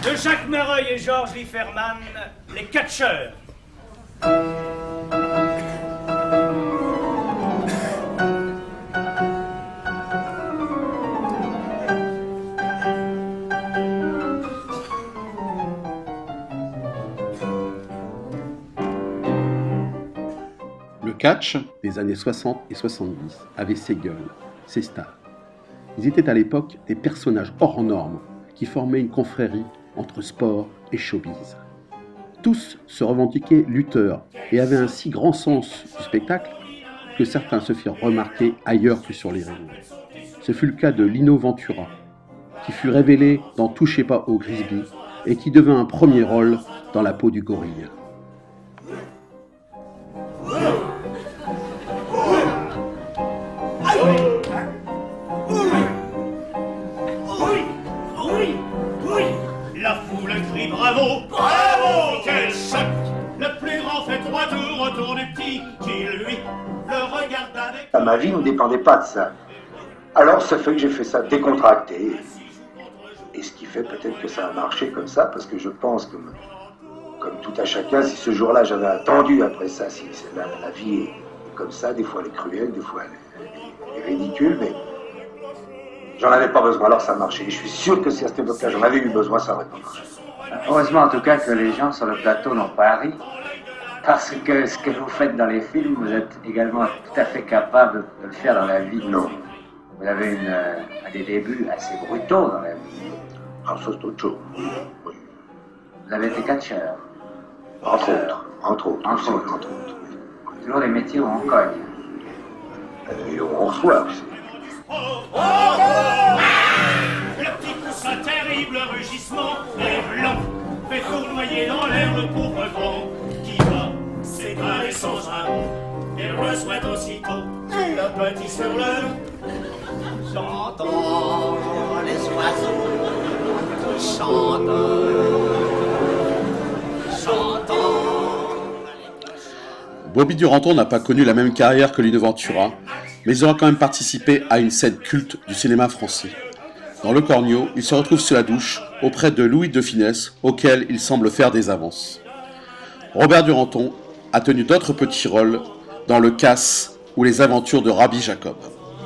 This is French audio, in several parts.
De Jacques Mereuil et Georges Lieferman, les catcheurs. Le catch des années 60 et 70 avait ses gueules, ses stars. Ils étaient à l'époque des personnages hors normes qui formaient une confrérie entre sport et showbiz. Tous se revendiquaient lutteurs et avaient un si grand sens du spectacle que certains se firent remarquer ailleurs que sur les rings. Ce fut le cas de Lino Ventura, qui fut révélé dans Touchez pas au Grisby et qui devint un premier rôle dans la peau du gorille. La foule crie bravo, bravo, quel choc! Le plus grand fait 3 tours autour du petit qui, lui, le regarde avec... Ma vie ne dépendait pas de ça. Alors ça fait que j'ai fait ça décontracté. Et ce qui fait peut-être que ça a marché comme ça, parce que je pense que, comme tout à chacun, si ce jour-là j'avais attendu après ça, si la vie est comme ça, des fois elle est cruelle, des fois elle est ridicule, mais j'en avais pas besoin, alors ça a marché. Et je suis sûr que si à cette époque-là j'en avais eu besoin, ça aurait pas marché. Heureusement en tout cas que les gens sur le plateau n'ont pas ri, parce que ce que vous faites dans les films, vous êtes également tout à fait capable de le faire dans la vie. Non. Vous avez des débuts assez brutaux dans la vie. Alors ça c'est autre chose. Oui. Vous avez été catcheur. Entre autres. Toujours des métiers où on cogne. Et on reçoit aussi. Le petit poussin terrible rugissement est blanc, fait tournoyer dans l'air le pauvre grand qui va s'étaler sans un mot et reçoit aussitôt le petit sur le dos. J'entends les oiseaux qui chantent, Bobby Duranton n'a pas connu la même carrière que Lino Ventura, mais il aura quand même participé à une scène culte du cinéma français. Dans Le Cornio, il se retrouve sous la douche auprès de Louis de Funès, auquel il semble faire des avances. Robert Duranton a tenu d'autres petits rôles dans Le Casse ou Les Aventures de Rabbi Jacob.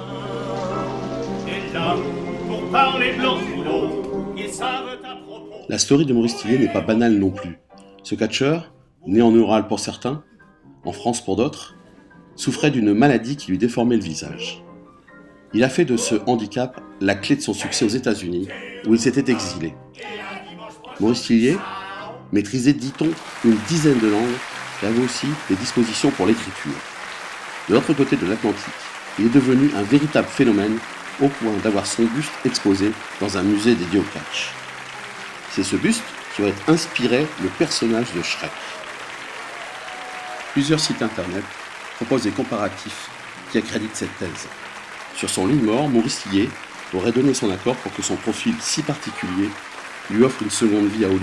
La story de Maurice Tillier n'est pas banale non plus. Ce catcheur, né en Ural pour certains, en France pour d'autres, souffrait d'une maladie qui lui déformait le visage. Il a fait de ce handicap la clé de son succès aux États-Unis, où il s'était exilé. Maurice Tillier maîtrisait, dit-on, une dizaine de langues et avait aussi des dispositions pour l'écriture. De l'autre côté de l'Atlantique, il est devenu un véritable phénomène au point d'avoir son buste exposé dans un musée dédié au catch. C'est ce buste qui aurait inspiré le personnage de Shrek. Plusieurs sites internet proposent des comparatifs qui accréditent cette thèse. Sur son lit de mort, Maurice Tillier aurait donné son accord pour que son profil si particulier lui offre une seconde vie à Hollywood.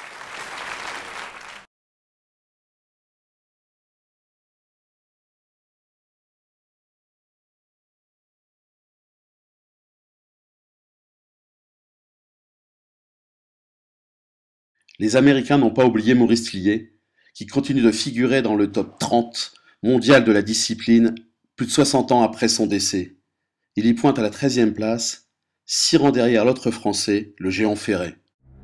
Les Américains n'ont pas oublié Maurice Tillier, qui continue de figurer dans le top 30 mondial de la discipline plus de 60 ans après son décès. Il y pointe à la 13e place, 6 rangs derrière l'autre Français, le géant Ferré.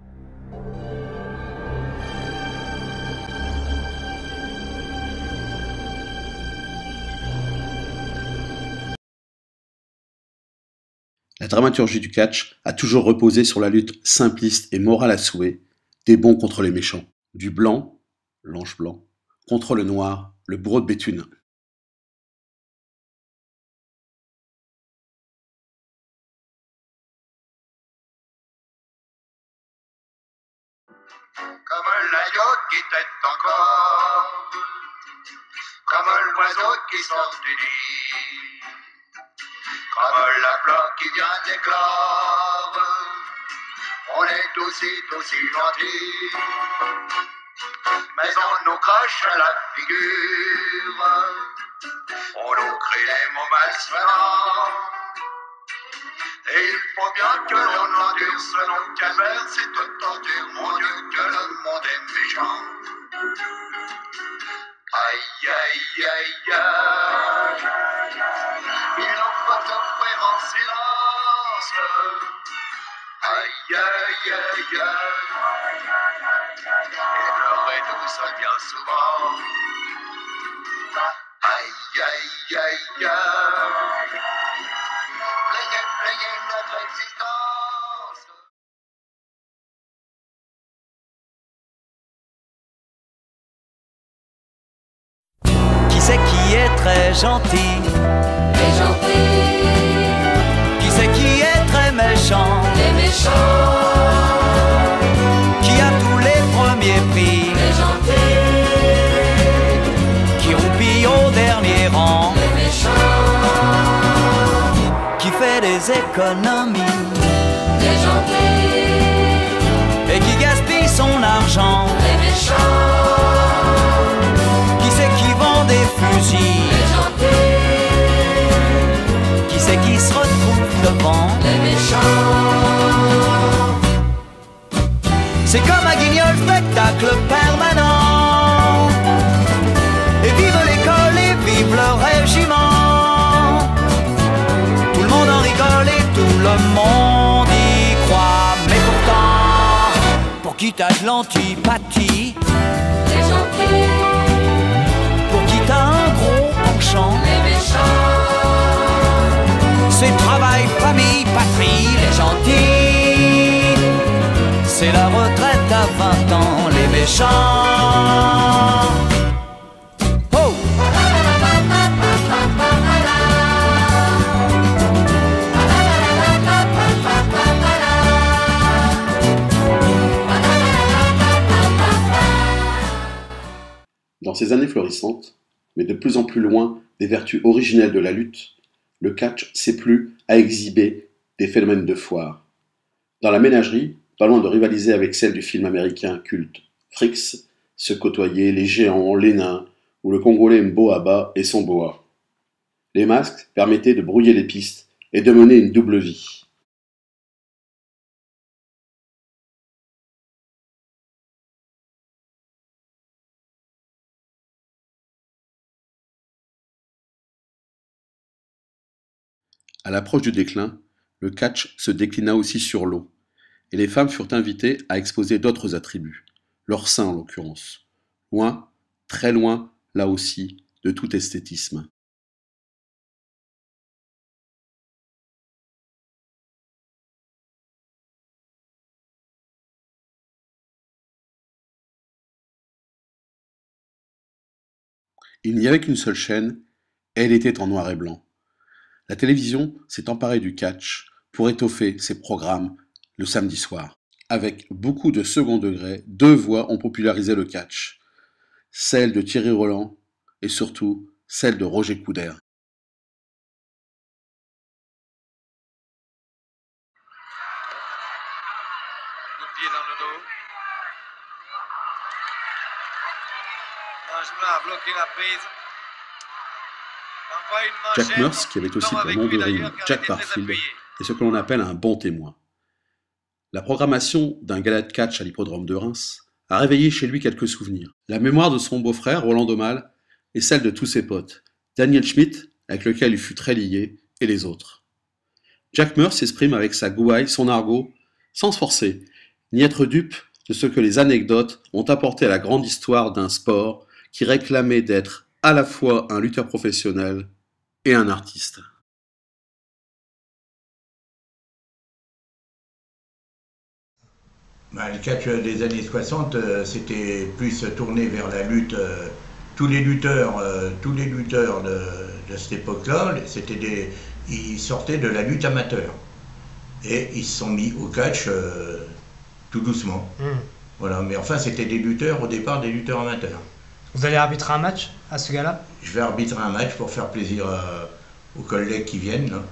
La dramaturgie du catch a toujours reposé sur la lutte simpliste et morale à souhait, des bons contre les méchants, du blanc, l'ange blanc, contre le noir, le bourreau de Béthune. Comme l'agneau qui tète encore, comme l'oiseau qui sort du nid, comme la fleur qui vient d'éclore, on est aussi gentils, mais on nous crache à la figure, on nous crie les mots malfaisants. Et il faut bien que l'on endure ce long calvaire, cette torture. aïe, aïe, aïe, aïe. Et pleurer tout seul bien souvent. Aïe, aïe, aïe, aïe. Plaignez, plaignez notre existence. Qui c'est qui est très gentil? Les gentils, Qui c'est qui est très méchant? les méchants, Qui a tous les premiers prix? les gentils, Qui roupille au dernier rang? les méchants, Qui fait des économies les gentils, et qui gaspille son argent? les méchants, Qui c'est qui vend des fusils? les gentils, Qui c'est qui se retrouve devant? les méchants, C'est comme un guignol spectacle permanent. Et vive l'école et vive le régiment. Tout le monde en rigole et tout le monde y croit. Mais pourtant, pour qui t'as de l'antipathie, les gentils, pour qui t'as un gros penchant, les méchants, c'est travail, famille, patrie, les gentils. C'est la retraite à 20 ans, les méchants. Oh! Dans ces années florissantes, mais de plus en plus loin des vertus originelles de la lutte, le catch s'est plu à exhiber des phénomènes de foire. Dans la ménagerie, pas loin de rivaliser avec celle du film américain culte Fricks, se côtoyaient les géants, les nains, ou le Congolais Mboaba et son boa. Les masques permettaient de brouiller les pistes et de mener une double vie. À l'approche du déclin, le catch se déclina aussi sur l'eau, et les femmes furent invitées à exposer d'autres attributs, leur sein en l'occurrence, loin, très loin, là aussi, de tout esthétisme. Il n'y avait qu'une seule chaîne, et elle était en noir et blanc. La télévision s'est emparée du catch pour étoffer ses programmes le samedi soir. Avec beaucoup de second degré, deux voix ont popularisé le catch. Celle de Thierry Roland et surtout celle de Roger Coudert. Coup de pied dans le dos. Langevin a bloqué la prise. Envoie une manchette. Jack Murs, qui avait aussi pour nom de rime Jack Barfield, est ce que l'on appelle un bon témoin. La programmation d'un gala de catch à l'hippodrome de Reims a réveillé chez lui quelques souvenirs. La mémoire de son beau-frère, Roland Daumal, et celle de tous ses potes, Daniel Schmitt, avec lequel il fut très lié, et les autres. Jack Murs s'exprime avec sa gouaille, son argot, sans se forcer, ni être dupe de ce que les anecdotes ont apporté à la grande histoire d'un sport qui réclamait d'être à la fois un lutteur professionnel et un artiste. Le catch des années 60, c'était plus tourné vers la lutte. Tous les lutteurs de cette époque-là, ils sortaient de la lutte amateur. Et ils se sont mis au catch tout doucement. Voilà, mais enfin, c'était des lutteurs, au départ, des lutteurs amateurs. Vous allez arbitrer un match à ce gars-là? Je vais arbitrer un match pour faire plaisir aux collègues qui viennent. Là.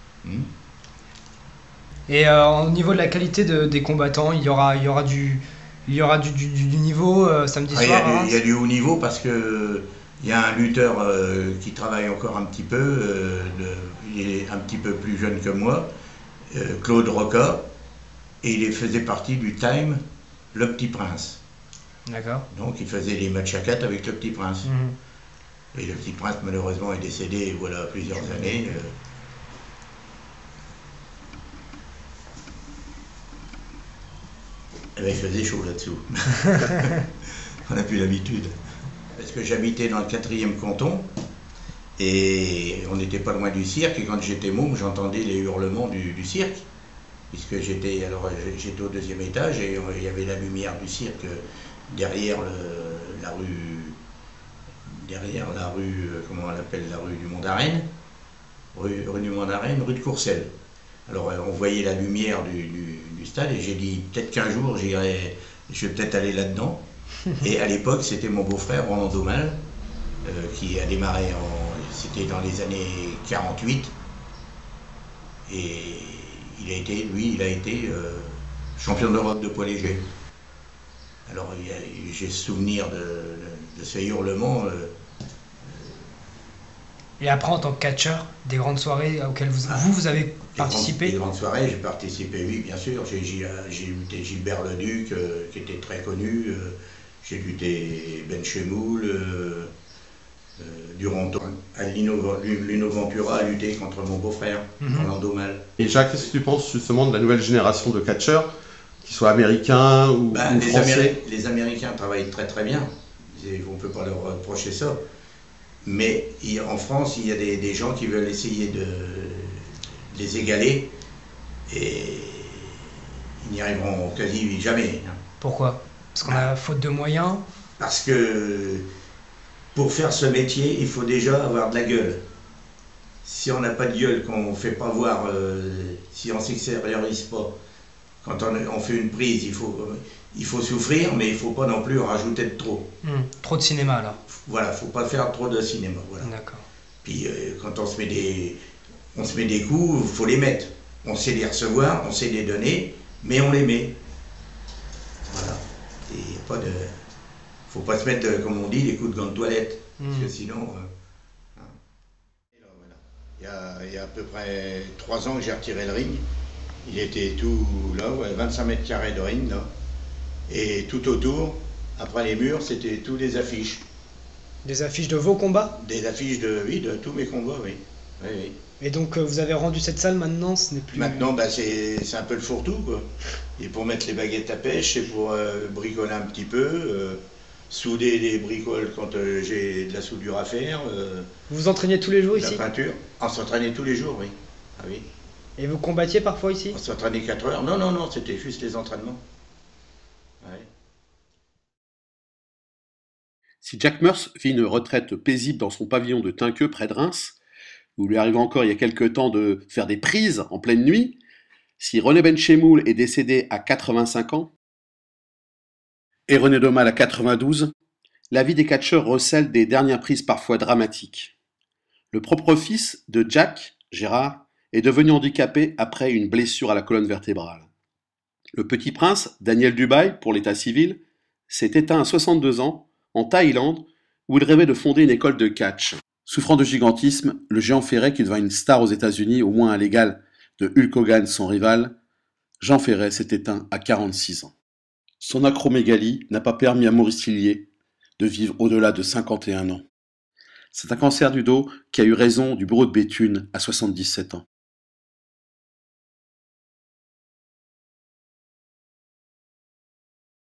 Et au niveau de la qualité des combattants, il y aura du niveau samedi soir. Il y a du haut niveau parce que il y a un lutteur qui travaille encore un petit peu. Il est un petit peu plus jeune que moi, Claude Roca, et il faisait partie du Time, Le Petit Prince. D'accord. Donc il faisait des matchs à 4 avec Le Petit Prince. Et Le Petit Prince malheureusement est décédé voilà plusieurs années. Eh ben, il faisait chaud là-dessous. On n'a plus l'habitude. Parce que j'habitais dans le 4e canton et on n'était pas loin du cirque. Et quand j'étais môme, j'entendais les hurlements du cirque. Puisque j'étais au 2e étage et il y avait la lumière du cirque derrière la rue, comment on l'appelle, la rue du Mont-d'Arène, rue du Mont-d'Arène, rue de Courcelles. Alors on voyait la lumière du stade et j'ai dit peut-être qu'un jour je vais peut-être aller là-dedans. Et à l'époque c'était mon beau-frère Roland Daumal qui a démarré, c'était dans les années 48 et il a été champion d'Europe de poids léger. Alors j'ai souvenir de ce hurlement. Et après, en tant que catcheur, des grandes soirées auxquelles vous avez participé? Des grandes soirées, j'ai participé, oui, bien sûr. J'ai lutté Gilbert Leduc, qui était très connu. J'ai lutté Ben Chemoul, Duranton. Lino Ventura a lutté contre mon beau-frère, Roland Daumal. Et Jacques, qu'est-ce que tu penses justement de la nouvelle génération de catcheurs, qu'ils soient américains ou français? Les Américains travaillent très très bien. On ne peut pas leur reprocher ça. Mais en France, il y a des gens qui veulent essayer de les égaler et ils n'y arriveront quasi jamais. Pourquoi? Parce qu'on a faute de moyens? Parce que pour faire ce métier, il faut déjà avoir de la gueule. Si on n'a pas de gueule, qu'on ne fait pas voir, si on ne s'extériorise pas, quand on fait une prise, il faut souffrir, mais il ne faut pas non plus en rajouter de trop. Trop de cinéma, là. Voilà, il ne faut pas faire trop de cinéma. Voilà. D'accord. Puis quand on se met des coups, il faut les mettre. On sait les recevoir, on sait les donner, mais on les met. Voilà. Il n'y a pas de... faut pas se mettre, comme on dit, les coups de gants de toilette. Parce que sinon... Il y a à peu près 3 ans que j'ai retiré le ring. Il était tout là, 25 mètres carrés de ring, là. Et tout autour, après les murs, c'était tous des affiches. Des affiches de vos combats? Des affiches de tous mes combats, oui. Oui. Et donc vous avez rendu cette salle maintenant, ce n'est plus... Maintenant, c'est un peu le fourre-tout, quoi. Et pour mettre les baguettes à pêche, c'est pour bricoler un petit peu, souder les bricoles quand j'ai de la soudure à faire. Vous vous entraîniez tous les jours ici? La peinture. On s'entraînait tous les jours, oui. Ah, oui. Et vous combattiez parfois ici? On s'entraînait 4 heures. Non, c'était juste les entraînements. Ouais. Si Jack Meurs vit une retraite paisible dans son pavillon de Tinqueux près de Reims, où lui arrive encore il y a quelque temps de faire des prises en pleine nuit, si René Benchemoul est décédé à 85 ans, et René Daumal à 92, la vie des catcheurs recèle des dernières prises parfois dramatiques. Le propre fils de Jack, Gérard, est devenu handicapé après une blessure à la colonne vertébrale. Le petit prince, Daniel Dubaï, pour l'état civil, s'est éteint à 62 ans en Thaïlande, où il rêvait de fonder une école de catch. Souffrant de gigantisme, le géant Ferret, qui devint une star aux États-Unis, au moins à l'égal de Hulk Hogan, son rival, Jean Ferret s'est éteint à 46 ans. Son acromégalie n'a pas permis à Maurice Tillier de vivre au-delà de 51 ans. C'est un cancer du dos qui a eu raison du bureau de Béthune à 77 ans.